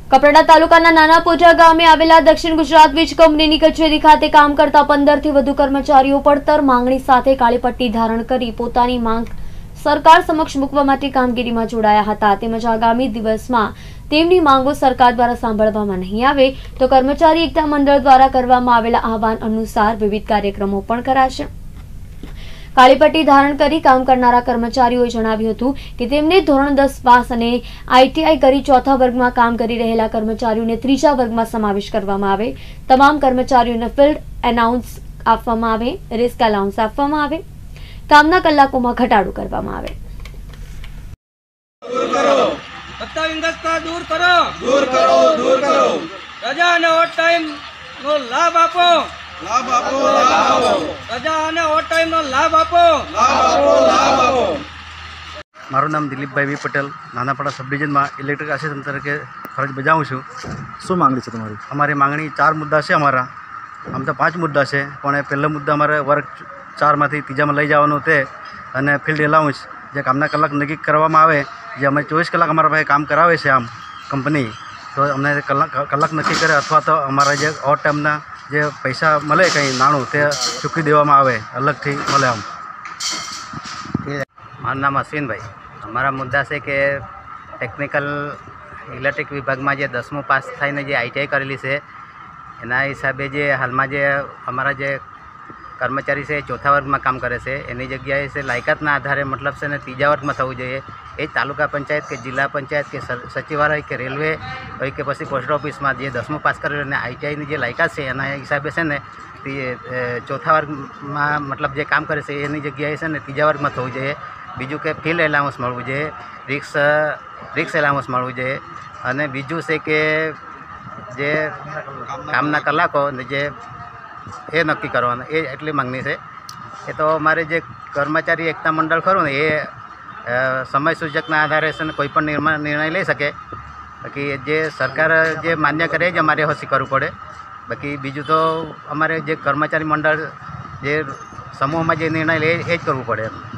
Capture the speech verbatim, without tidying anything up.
કપરાડા તાલુકાના નાનાપોજા ગામે આવેલા દક્ષિણ ગુજરાત વીજ કંપનીની કચેરી ખાતે કામ કરતા પંદર થી વધુ કર્મચારીઓ પડતર માંગણી સાથે કાળી પટ્ટી ધારણ કરી પોતાની માંગ સરકાર સમક્ષ મૂકવા માટે કામગીરીમાં જોડાયા હતા। તેમજ આગામી દિવસમાં તેમની માંગો સરકાર દ્વારા સાંભળવામાં નહીં આવે તો કર્મચારી એકતા મંડળ દ્વારા કરવામાં આવેલા આહવાન અનુસાર વિવિધ કાર્યક્રમો પણ કરાશે। કાળી પટ્ટી ધારણ કરી કામ કરનારા કર્મચારીઓએ જણાવ્યું હતું કે તેમને ધોરણ દસ પાસ અને આઈટીઆઈ કરી ચોથા વર્ગમાં કામ કરી રહેલા કર્મચારીઓને ત્રીજા વર્ગમાં સમાવેશ કરવામાં આવે, તમામ કર્મચારીઓને ફિલ્ડ એલાઉન્સ આપવામાં આવે, રિસ્ક એલાઉન્સ આપવામાં આવે, કામના કલાકોમાં ઘટાડો કરવામાં આવે। દૂર કરો દૂર કરો દૂર કરો રજા અને ઓવર ટાઈમ નો લાભ આપો લાભ આપો લાભ આપો રજા અને ઓવર ટાઈમ નો લાભ આપો લાભ આપો લાભ આપો। મારું નામ દિલીપભાઈ વી પટેલ નાનાપાડા સબ ડિવિઝનમાં ઇલેક્ટ્રિક આસિસ્ટન્ટ તરીકે ફરજ બજાવું છું। શું માંગણી છે તમારી? અમારી માંગણી ચાર મુદ્દા છે। અમારા આમ તો પાંચ મુદ્દા છે, પણ એ પહેલો મુદ્દા અમારે વર્ક ચારમાંથી ત્રીજામાં લઈ જવાનું તે અને ફિલ્ડ એલાઉન્સ જે કામના કલાક નક્કી કરવામાં આવે, જે અમે ચોવીસ કલાક અમારા પાસે કામ કરાવે છે આમ કંપની, તો અમને કલાક કલાક નક્કી કરે અથવા તો અમારા જે ઓવર ટાઈમના જે પૈસા મળે કંઈ નાણું તે ચૂકવી દેવામાં આવે, અલગથી મળે આમ। મારું નામ અશ્વિનભાઈ। અમારા મુદ્દા છે કે ટેકનિકલ ઇલેક્ટ્રિક વિભાગમાં જે દસમું પાસ થઈને જે આઈટીઆઈ કરેલી છે એના હિસાબે જે હાલમાં જે અમારા જે કર્મચારી છે ચોથા વર્ગમાં કામ કરે છે એની જગ્યાએ છે લાયકાતના આધારે મતલબ છે ને ત્રીજા વર્ગમાં થવું જોઈએ। એ જ તાલુકા પંચાયત કે જિલ્લા પંચાયત કે સચિવાલય કે રેલવે હોય કે પછી પોસ્ટ ઓફિસમાં જે દસમું પાસ કરેલું અને આઈટીઆઈની જે લાયકાત છે એના હિસાબે છે ને ચોથા વર્ગમાં મતલબ જે કામ કરે છે એની જગ્યાએ છે ને ત્રીજા વર્ગમાં થવું જોઈએ। બીજું કે ફિલ્ડ એલાઉન્સ મળવું જોઈએ, રિક્સ રિક્સ એલાઉન્સ મળવું જોઈએ, અને બીજું છે કે જે કામના કલાકો ને જે એ નક્કી કરવાના, એ એટલી માંગણી છે। એ તો અમારે જે કર્મચારી એકતા મંડળ ખરું ને એ સમય સૂચકના આધારે છે ને કોઈ પણ નિર્ણય નિર્ણય લઈ શકે। બાકી જે સરકાર જે માન્ય કરે જ અમારે હોશી કરવું પડે। બાકી બીજું તો અમારે જે કર્મચારી મંડળ જે સમૂહમાં જે નિર્ણય લે એ જ કરવું પડે।